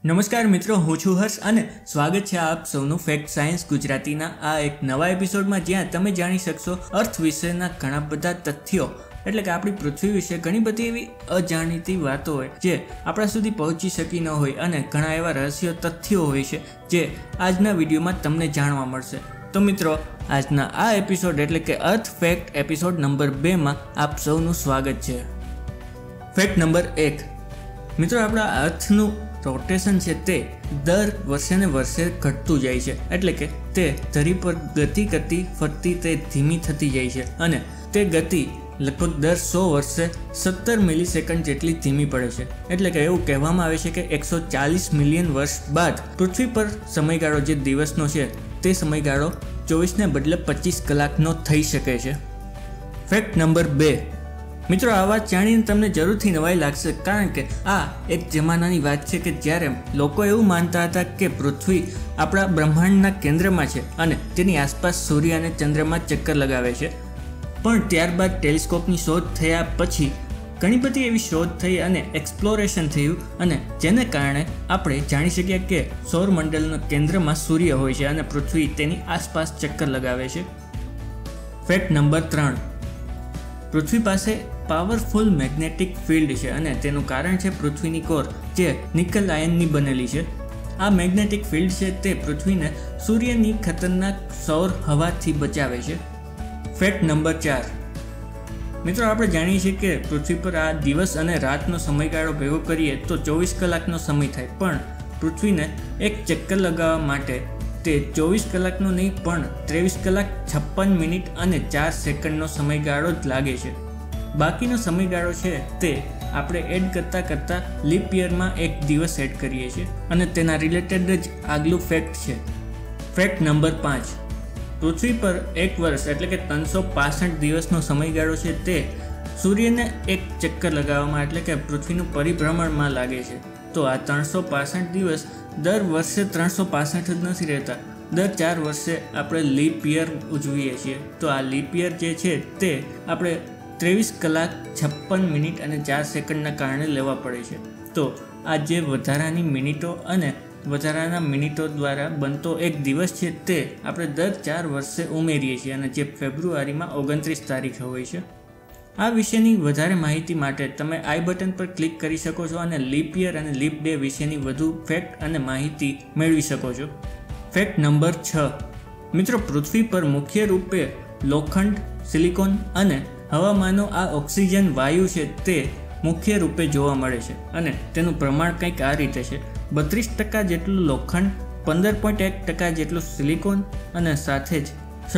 નમસ્કાર મિત્રો, હું છું હર્ષ અને સ્વાગત છે આપ સૌનું ફેક્ટ સાયન્સ ગુજરાતીના આ એક નવા એપિસોડમાં, જ્યાં તમે જાણી શકશો અર્થ વિશેના ઘણા બધા તથ્યો, એટલે કે આપણી પૃથ્વી વિશે ઘણી બધી એવી અજાણીતી વાતો હોય જે આપણા સુધી પહોંચી શકી ન હોય, અને ઘણા એવા રહસ્ય તથ્યો હોય છે જે આજના વિડીયોમાં તમને જાણવા મળશે. તો મિત્રો, આજના આ એપિસોડ એટલે કે અર્થ ફેક્ટ એપિસોડ નંબર 2માં આપ સૌનું સ્વાગત છે. Fact number 1. મિત્રો, આપણા અર્થનું રોટેશન છે તે દર વર્ષે ને વર્ષે ઘટતું જાય છે, એટલે કે તે ધરી પર ગતિ કરતી ફરતી તે ધીમી થતી જાય છે, અને તે ગતિ લગભગ દર 100 વર્ષે 17 મિલીસેકન્ડ જેટલી ધીમી પડે છે. એટલે કે એવું કહેવામાં આવે છે કે 140 મિલિયન વર્ષ બાદ પૃથ્વી પર સમયગાળો જે દિવસનો છે તે સમયગાળો 24ને બદલે 25 કલાકનો થઈ શકે છે. Fact number 2. મિત્રો, આ વાત જાણીને તમને જરૂરથી નવાઈ લાગશે, કારણ કે આ એક જમાનાની વાત છે કે જ્યારે લોકો એવું માનતા હતા કે પૃથ્વી આપણા બ્રહ્માંડના કેન્દ્રમાં છે અને તેની આસપાસ સૂર્ય અને ચંદ્રમા ચક્કર લગાવે છે. પણ ત્યારબાદ ટેલિસ્કોપની શોધ થયા પછી ઘણી બધી એવી શોધ થઈ અને એક્સપ્લોરેશન થયું, અને જેને કારણે આપણે જાણી શક્યા કે સૌરમંડળના કેન્દ્રમાં સૂર્ય હોય છે અને પૃથ્વી તેની આસપાસ ચક્કર લગાવે છે. Fact number 3. પૃથ્વી પાસે પાવરફુલ મેગ્નેટિક ફિલ્ડ છે, અને તેનું કારણ છે પૃથ્વીની કોર જે નિકલ આયનની બનેલી છે. આ મેગ્નેટિક ફિલ્ડ છે તે પૃથ્વીને સૂર્યની ખતરનાક સૌર હવાથી બચાવે છે. Fact number 4. મિત્રો, આપણે જાણીએ છીએ કે પૃથ્વી પર આ દિવસ અને રાતનો સમયગાળો ભેગો કરીએ તો 24 કલાકનો સમય થાય, પણ પૃથ્વીને એક ચક્કર લગાવવા માટે તે 24 કલાકનો નહીં પણ 23 કલાક 56 મિનિટ અને 4 સેકન્ડનો સમયગાળો જ લાગે છે. બાકીનો સમયગાળો છે તે આપણે એડ કરતાં લીપ યરમાં એક દિવસ એડ કરીએ છીએ, અને તેના રિલેટેડ જ આગલું ફેક્ટ છે. Fact number 5. પૃથ્વી પર એક વર્ષ એટલે કે 365 દિવસનો સમયગાળો છે તે સૂર્યને એક ચક્કર લગાવવામાં એટલે કે પૃથ્વીનું પરિભ્રમણમાં લાગે છે. તો આ 365 દિવસ દર વર્ષે 365 જ નથી રહેતા, દર 4 વર્ષે આપણે લીપ યર ઉજવીએ છીએ. તો આ લીપ યર જે છે તે આપણે 23 કલાક 56 મિનિટ અને 4 સેકન્ડના કારણે લેવા પડે છે. તો આ જે વધારાની મિનિટો અને વધારાના મિનિટો દ્વારા બનતો એક દિવસ છે તે આપણે દર 4 વર્ષે ઉમેરીએ છીએ, અને જે ફેબ્રુઆરીમાં 29 તારીખે હોય છે. આ વિશેની વધારે માહિતી માટે તમે આઈ બટન પર ક્લિક કરી શકો છો અને લીપ યર અને લીપ ડે વિશેની વધુ ફેક્ટ અને માહિતી મેળવી શકો છો. Fact number 6. મિત્રો, પૃથ્વી પર મુખ્ય રૂપે લોખંડ, સિલિકોન અને હવામાંનો આ ઓક્સિજન વાયુ છે તે મુખ્ય રૂપે જોવા મળે છે, અને તેનું પ્રમાણ કંઈક આ રીતે છે: 32% જેટલું લોખંડ, 15.1% જેટલું સિલિકોન અને સાથે જ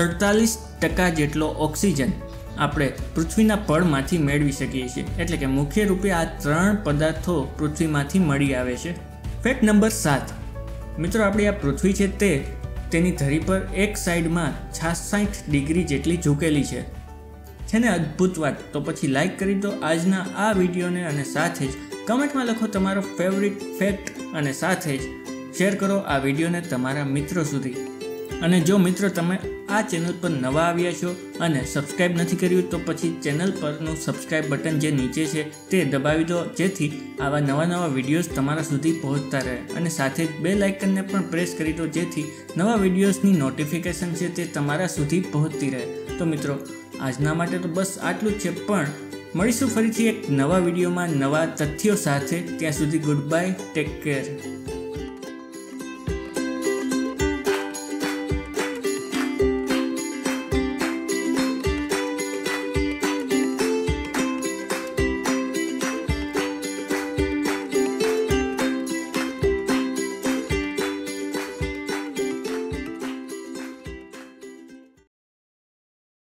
47% જેટલો ઓક્સિજન આપણે પૃથ્વીના પડમાંથી મેળવી શકીએ છીએ. એટલે કે મુખ્ય રૂપે આ 3 પદાર્થો પૃથ્વીમાંથી મળી આવે છે. Fact number 7. મિત્રો, આપણી આ પૃથ્વી છે તે તેની ધરી પર એક સાઈડમાં 66 ડિગ્રી જેટલી ઝૂકેલી છે ને અદ્ભુત વાત? તો પછી લાઈક કરી દો આજના આ વિડીયોને, અને સાથે જ કમેન્ટમાં લખો તમારો ફેવરિટ ફેક્ટ, અને સાથે જ શેર કરો આ વિડીયોને તમારા મિત્રો સુધી. અને જો મિત્રો તમે આ ચેનલ પર નવા આવ્યા છો અને સબસ્ક્રાઈબ નથી કર્યું તો પછી ચેનલ પરનું સબસ્ક્રાઈબ બટન જે નીચે છે તે દબાવી દો, જેથી આવા નવા વિડીયોઝ તમારા સુધી પહોંચતા રહે, અને સાથે જ બેલ આઇકનને પણ પ્રેસ કરી દો, જેથી નવા વિડીયોઝની નોટિફિકેશન છે તે તમારા સુધી પહોંચતી રહે. તો મિત્રો, આજના માટે તો બસ આટલું જ છે, પણ મળીશું ફરીથી એક નવા વિડીયોમાં નવા તથ્યો સાથે. ત્યાં સુધી ગુડ બાય, ટેક કેર.